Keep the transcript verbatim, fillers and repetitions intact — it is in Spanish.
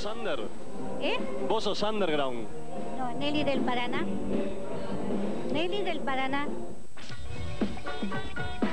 under? ¿Eh? ¿Vos sos underground? No, Nelly del Paraná. Nelly del Paraná.